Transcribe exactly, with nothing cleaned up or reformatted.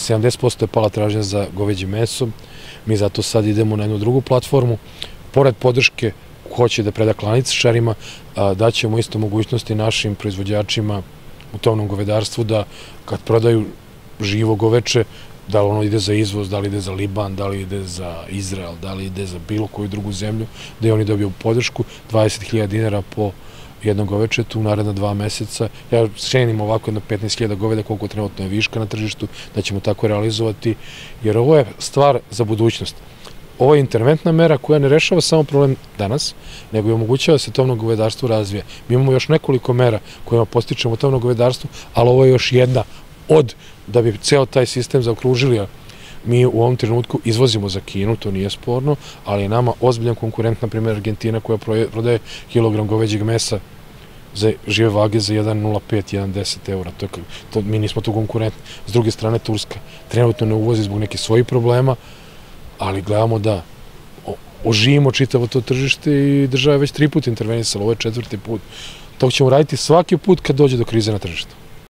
sedamdeset posto je pala tražnja za goveđim mesom, mi zato sad idemo na jednu drugu platformu, pored podrške hoće da preda klaničarima, daćemo isto mogućnosti našim proizvođačima u tovnom govedarstvu da kad prodaju živo goveče, da li ono ide za izvoz, da li ide za Liban, da li ide za Izrael, da li ide za bilo koju drugu zemlju, da i oni dobiju podršku, dvadeset hiljada dinara po jednom govečetu u naredna dva meseca. Ja šenim ovako jedno petnaest hiljada goveda koliko trenutno je viška na tržištu, da ćemo tako realizovati, jer ovo je stvar za budućnost. Ovo je interventna mera koja ne rešava samo problem danas, nego i omogućava da se tovno govedarstvo razvije. Mi imamo još nekoliko mera kojima postičemo tovno govedarstvo, ali ovo je još jedna od, da bi ceo taj sistem zaokružili. Mi u ovom trenutku izvozimo za Kinu, to nije sporno, ali je nama ozbiljan konkurent, na primjer Argentina, koja prodaje kilogram goveđeg mesa za žive vage za jedan zarez nula pet, jedan zarez deset eura. Mi nismo tu konkurentni. S druge strane, Turska trenutno ne uvozi zbog nekih svojih problema, ali gledamo da oživimo čitavo to tržište i država je već tri puta intervenisala, ovo je četvrti put. To ćemo raditi svaki put kad dođe do krize na tržištu.